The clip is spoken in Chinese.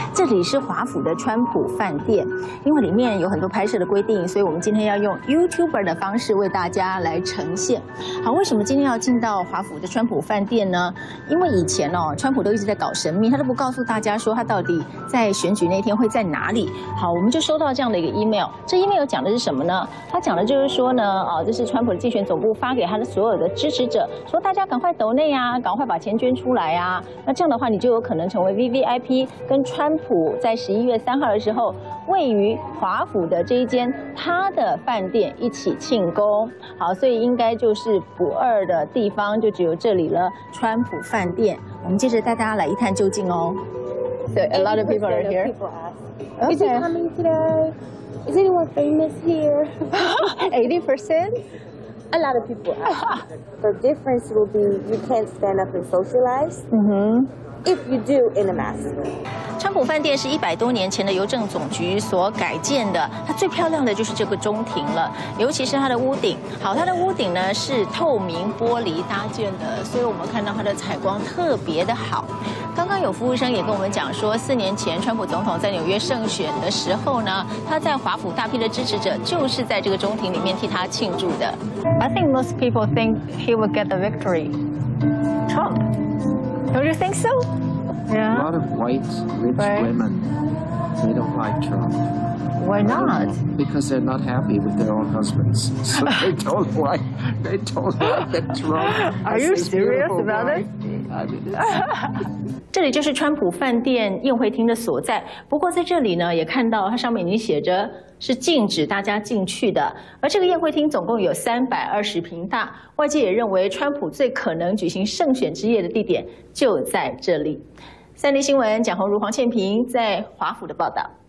这里是华府的川普饭店，因为里面有很多拍摄的规定，所以我们今天要用 YouTuber 的方式为大家来呈现。好，为什么今天要进到华府的川普饭店呢？因为以前川普都一直在搞神秘，他都不告诉大家说他到底在选举那天会在哪里。好，我们就收到这样的一个 email， 这 email 讲的是什么呢？他讲的就是说呢，这是川普的竞选总部发给他的所有的支持者，说大家赶快抖内啊，赶快把钱捐出来啊。那这样的话，你就有可能成为 VVIP， 跟川普在11月3号的时候，位于华府的这一间他的饭店一起庆功。好，所以应该就是不二的地方就只有这里了，川普饭店。我们接着带大家来一探究竟哦。So a lot of people are here. People ask, Is it coming today? Is anyone famous here? 80%? A lot of people ask. The difference will be you can't stand up and socialize. If you do in a mask. 川普饭店是100多年前的邮政总局所改建的，它最漂亮的就是这个中庭了，尤其是它的屋顶。好，它的屋顶呢是透明玻璃搭建的，所以我们看到它的采光特别的好。刚刚有服务生也跟我们讲说，4年前川普总统在纽约胜选的时候呢，他在华府大批的支持者就是在这个中庭里面替他庆祝的。I think most people think he will get the victory. Trump. Don't you think so? Yeah. A lot of white, rich women, they don't like Trump. Why not? Because they're not happy with their own husbands. So they don't like that Trump. Are you serious about it? I mean, 这里就是川普饭店宴会厅的所在。不过在这里呢，也看到它上面已经写着是禁止大家进去的。而这个宴会厅总共有320平大，外界也认为川普最可能举行胜选之夜的地点就在这里。3立新闻蒋宏如、黄倩萍在华府的报道。